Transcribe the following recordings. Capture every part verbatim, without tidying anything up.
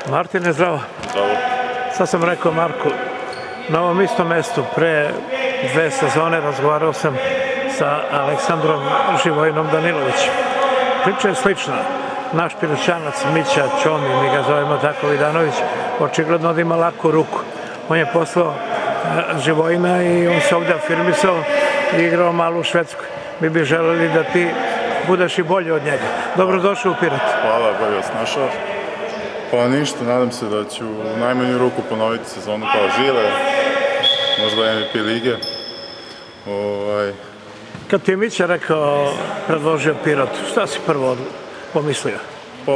Martine, zdravo. Zdravo. Sad sam rekao Marku, na ovom istom mestu pre dve sezone razgovarao sam sa Aleksandrom Živojinom Danilovićem. Priča je slična. Naš Piroćanac Mića Ćomi, mi ga zovemo tako, Vidanović, očigledno da ima laku ruku. On je poslao Živojina i on se ovdje afirmisao i igrao malo u Švedskoj. Mi bi želeli da ti budeš i bolji od njega. Dobrodošao u Pirot. Hvala, bolje vas našao. Pa ništa, nadam se da ću u najmanju ruku ponoviti sezonu kao Žile, možda M V P lige. Ovaj... Kad ti je Mića rekao, predložio Pirot, šta si prvo pomislio? Pa,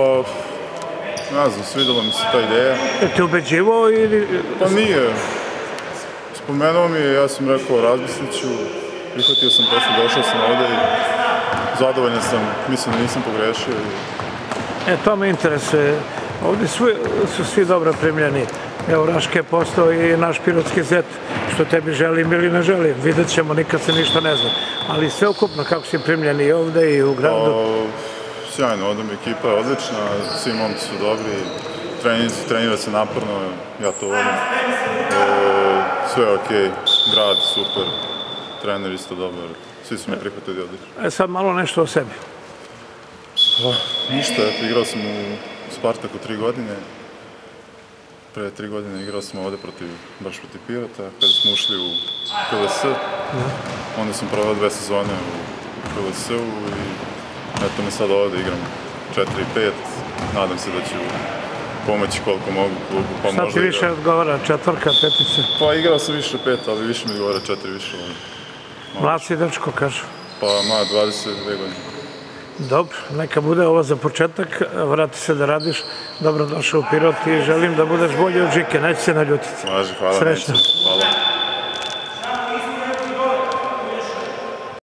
ne znam, svidjela mi se ta ideja. Je te ubeđivo ili... Pa nije. Spomenuo mi je, ja sam rekao, razmislit ću, prihvatio sam, prosto došao sam ovdje i zadovoljan sam, mislim da nisam pogrešio. E, to me interesuje. Ovdje su svi dobro primljeni. Evo, Raške je postao i naš pirotski zet, što tebi želim ili ne želim. Vidjet ćemo, nikad se ništa ne zna. Ali sve ukupno, kako si primljeni i ovdje i u gradu? Sjajno, ovdje mi ekipa je odlična, svi momci su dobri, trenira se naporno, ja to volim. Sve je okej, grad super, trener isto dobar, svi su me prihvatili odlično. E sad malo nešto o sebi. Pa, ništa, igrao sam u Spartaku tri godine. Pre tri godine igrao sam ovdje protiv, baš protiv Pirota, kada smo ušli u K L S. Onda sam proveo dve sezone u K L S-u i eto me sad ovdje igram četiri i pet. Nadam se da ću pomoći koliko mogu klubu. Pa šta ti više odgovara, četvorka, petica? Pa igrao sam više pet, ali više mi odgovara četiri više. Mlad si dečko, kažu. Pa ma, dvadeset dve godine. Dobro, neka bude ovo za početak, vrati se da radiš, dobrodošao u Pirot i želim da budeš bolji od Žike, neće se naljutiti. Važi, hvala. Srećno. Hvala.